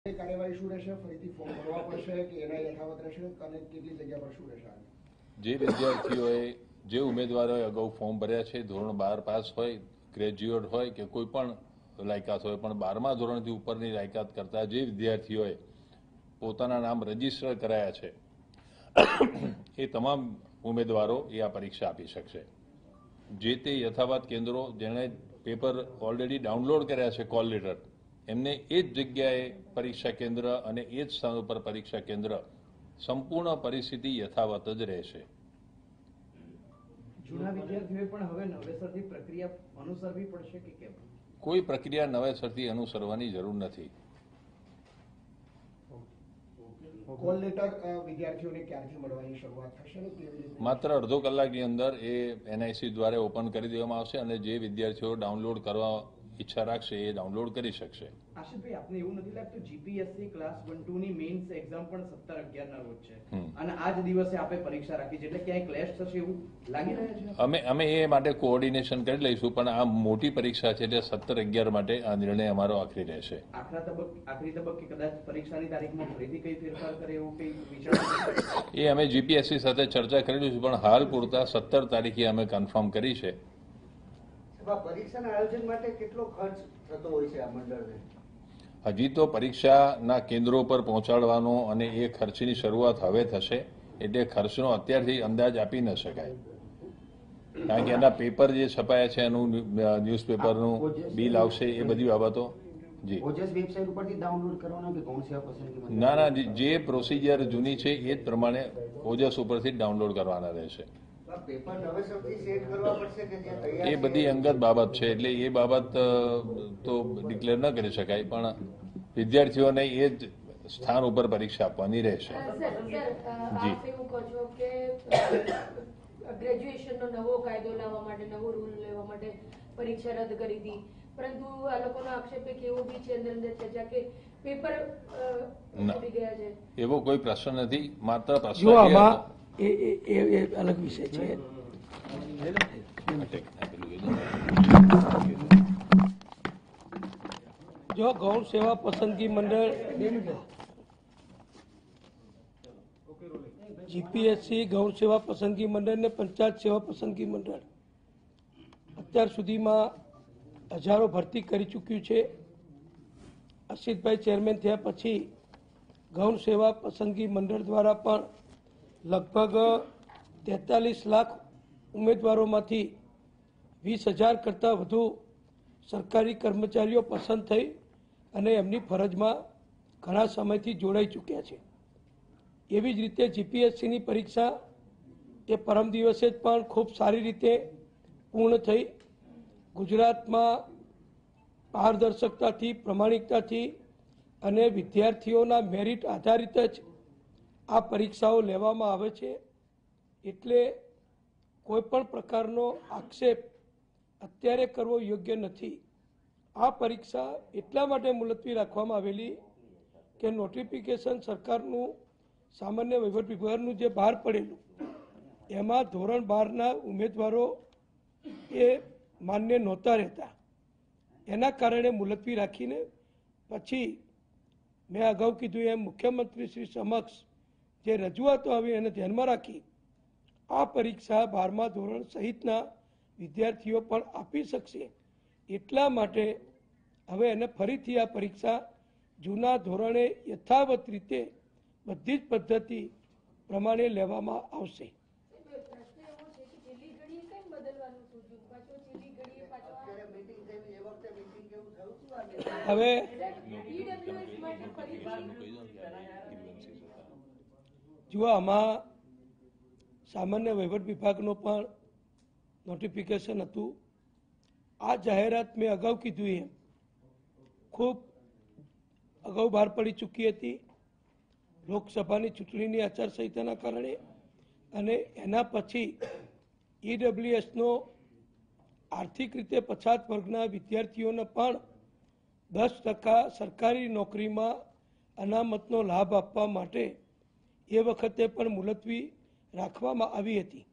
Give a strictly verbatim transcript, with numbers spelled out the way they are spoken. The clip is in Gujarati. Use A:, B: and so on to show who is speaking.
A: કાર્યવાહી શું રહેશે? ફરીથી ફોર્મ ભરવા પડશે કે એના યથાવત રહેશે અને કેટલી જગ્યા પર શું રહેશે?
B: જે વિદ્યાર્થીઓએ જે ઉમેદવારોએ અગાઉ ફોર્મ ભર્યા છે, ધોરણ બાર પાસ હોય, ગ્રેજ્યુએટ હોય કે કોઈ પણ લાયકાત હોય, પણ બારમા ધોરણથી ઉપરની લાયકાત કરતા જે વિદ્યાર્થીઓએ પોતાના નામ રજીસ્ટર કરાયા છે એ તમામ ઉમેદવારો એ આ પરીક્ષા આપી શકશે. જે તે યથાવત કેન્દ્રો જેણે પેપર ઓલરેડી ડાઉનલોડ કર્યા છે કોલ લેટર, એમને એ જ જગ્યાએ પરીક્ષા કેન્દ્ર અને એ જ સ્થાન ઉપર પરીક્ષા કેન્દ્ર સંપૂર્ણ પરિસ્થિતિ યથાવત જ રહેશે.
C: જૂના વિદ્યાર્થીઓએ પણ હવે નવેસરથી પ્રક્રિયા અનુસરવી પડશે કે કેમ?
B: કોઈ પ્રક્રિયા નવેસરથી અનુસરવાની જરૂર નથી.
A: કોલ લેટર વિદ્યાર્થીઓને ક્યારથી મળવાની શરૂઆત થશે?
B: માત્ર અડધો કલાકની અંદર એ એનઆઈસી દ્વારા ઓપન કરી દેવામાં આવશે અને જે વિદ્યાર્થીઓ ડાઉનલોડ કરવા ઈચ્છા રાખશે એ ડાઉનલોડ કરી શકશે.
C: આશિષભાઈ, આપને એવું નથી લાગતું જીપીએસસી ક્લાસ વન ટુ ની મેઇન્સ એક્ઝામ પણ સત્તર અગિયાર ના રોજ છે અને આ જ દિવસે આપણે પરીક્ષા રાખી છે, એટલે ક્યાંય ક્લેશ થશે એવું લાગી રહ્યું છે?
B: અમે અમે એ માટે કોઓર્ડિનેશન કરી લઈશું, પણ આ મોટી પરીક્ષા છે એટલે સત્તર અગિયાર માટે આ નિર્ણય અમારો આખરી રહેશે.
C: આખરા તબક્કે આખરી તબક્કે કદાચ પરીક્ષાની તારીખમાં ફરીથી કઈ ફેરફાર કરે એવું કઈ વિચાર?
B: એ અમે જીપીએસસી સાથે ચર્ચા કરી લઈશું, પણ હાલ પૂરતા સત્તર તારીખે અમે કન્ફર્મ કરી છે.
D: પરીક્ષાના આયોજન માટે કેટલો ખર્ચ થતો હોય છે આ મંડળને?
B: હજી તો પરીક્ષાના કેન્દ્રો પર પહોંચાડવાનો અને એ ખર્ચની શરૂઆત હવે થશે, એટલે ખર્ચનો અત્યારથી અંદાજ આપી ન શકાય, કારણ કે એના પેપર જે છપાયા છે એનું ન્યૂઝપેપરનું બિલ આવશે, એ બધી બાબતો. જી,
D: વેબસાઇટ ઉપરથી ડાઉનલોડ કરવાનો કે ગૌણ સેવા પસંદગી?
B: ના ના, જે પ્રોસિજર જૂની છે એ જ પ્રમાણે ઓજસ ઉપરથી ડાઉનલોડ કરવાના રહેશે. એ બધી અંગત બાબત છે, એટલે એ બાબત તો ડિક્લેર ન કરી શકાય, પણ વિદ્યાર્થીઓને એ જ સ્થાન ઉપર પરીક્ષા આપવાની રહેશે. જી,
E: ગ્રેજ્યુએશનનો નવો કાયદો લાવવા માટે, નવો રૂલ લેવા માટે પરીક્ષા રદ કરી હતી, પરંતુ આ લોકોનો આક્ષેપ એક એવો બી છે અંદર અંદર ચર્ચા કે પેપર ઉડી ગયા છે.
B: એવો કોઈ પ્રશ્ન નથી, માત્ર પ્રશ્ન
F: એ એ અલગ વિષય છે. જો ગૌણ સેવા પસંદગી મંડળ જીપીએસસી ગૌણ સેવા પસંદગી મંડળ ને પંચાયત સેવા પસંદગી મંડળ અત્યાર સુધીમાં હજારો ભરતી કરી ચૂક્યું છે. અશિતભાઈ ચેરમેન થયા પછી ગૌણ સેવા પસંદગી મંડળ દ્વારા પણ લગભગ તેતાલીસ લાખ ઉમેદવારોમાંથી વીસ હજાર કરતાં વધુ સરકારી કર્મચારીઓ પસંદ થઈ અને એમની ફરજમાં ઘણા સમયથી જોડાઈ ચૂક્યા છે. એવી જ રીતે જીપીએસસીની પરીક્ષા એ પરમ દિવસે જ પણ ખૂબ સારી રીતે પૂર્ણ થઈ. ગુજરાતમાં પારદર્શકતાથી, પ્રમાણિકતાથી અને વિદ્યાર્થીઓના મેરિટ આધારિત જ આ પરીક્ષાઓ લેવામાં આવે છે, એટલે કોઈ પણ પ્રકારનો આક્ષેપ અત્યારે કરવો યોગ્ય નથી. આ પરીક્ષા એટલા માટે મુલતવી રાખવામાં આવેલી કે નોટિફિકેશન સરકારનું સામાન્ય વહીવટ વિભાગનું જે બહાર પડેલું એમાં ધોરણ બારના ઉમેદવારો એ માન્ય નહોતા રહેતા, એના કારણે મુલતવી રાખીને પછી મેં અગાઉ કીધું એમ મુખ્યમંત્રી શ્રી સમક્ષ જે રજૂઆતો આવી એને ધ્યાનમાં રાખી આ પરીક્ષા બારમા ધોરણ સહિતના વિદ્યાર્થીઓ પણ આપી શકશે. એટલા માટે હવે એને ફરીથી આ પરીક્ષા જૂના ધોરણે યથાવત રીતે બધી જ પદ્ધતિ પ્રમાણે લેવામાં આવશે. હવે જુઓ, આમાં સામાન્ય વહીવટ વિભાગનો પણ નોટિફિકેશન હતું. આ જાહેરાત મેં અગાઉ કીધું એમ ખૂબ અગાઉ બહાર પડી ચૂકી હતી લોકસભાની ચૂંટણીની આચારસંહિતાના કારણે, અને એના પછી ઈડબ્લ્યુએસનો આર્થિક રીતે પછાત વર્ગના વિદ્યાર્થીઓને પણ દસ ટકા સરકારી નોકરીમાં અનામતનો લાભ આપવા માટે એ વખતે પણ મુલતવી રાખવામાં આવી હતી.